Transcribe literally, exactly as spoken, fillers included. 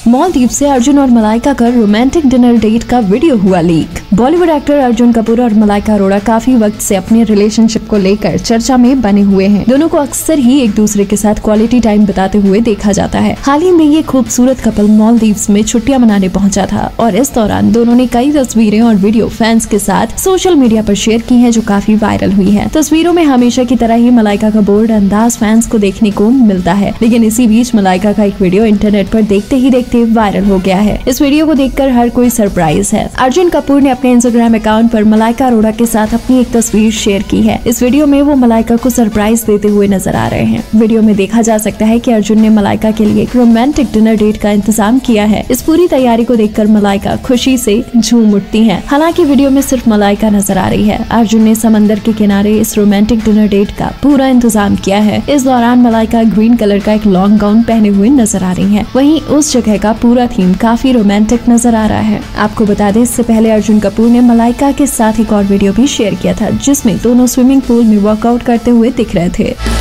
मालदीव से अर्जुन और मलाइका का रोमांटिक डिनर डेट का वीडियो हुआ लीक। बॉलीवुड एक्टर अर्जुन कपूर और मलाइका अरोड़ा काफी वक्त से अपने रिलेशनशिप को लेकर चर्चा में बने हुए हैं। दोनों को अक्सर ही एक दूसरे के साथ क्वालिटी टाइम बिताते हुए देखा जाता है। हाल ही में ये खूबसूरत कपल मालदीव्स में छुट्टियां मनाने पहुंचा था और इस दौरान दोनों ने कई तस्वीरें और वीडियो फैंस के साथ सोशल मीडिया पर शेयर की हैं, जो काफी वायरल हुई है। तस्वीरों में हमेशा की तरह ही मलाइका का बोल्ड अंदाज फैंस को देखने को मिलता है, लेकिन इसी बीच मलाइका का एक वीडियो इंटरनेट पर देखते ही देखते वायरल हो गया है। इस वीडियो को देखकर हर कोई सरप्राइज है। अर्जुन कपूर ने अपने इंस्टाग्राम अकाउंट पर मलाइका अरोड़ा के साथ अपनी एक तस्वीर शेयर की है। इस वीडियो में वो मलाइका को सरप्राइज देते हुए नजर आ रहे हैं। वीडियो में देखा जा सकता है कि अर्जुन ने मलाइका के लिए एक रोमांटिक डिनर डेट का इंतजाम किया है। इस पूरी तैयारी को देखकर मलाइका खुशी से झूम उठती हैं। हालांकि वीडियो में सिर्फ मलाइका नजर आ रही है। अर्जुन ने समंदर के किनारे इस रोमांटिक डिनर डेट का पूरा इंतजाम किया है। इस दौरान मलाइका ग्रीन कलर का एक लॉन्ग गाउन पहने हुए नजर आ रही है। वहीं उस जगह का पूरा थीम काफी रोमांटिक नजर आ रहा है। आपको बता दें, इससे पहले अर्जुन कपूर ने मलाइका के साथ एक और वीडियो भी शेयर किया था, जिसमें दोनों स्विमिंग पूल में वर्कआउट करते हुए दिख रहे थे।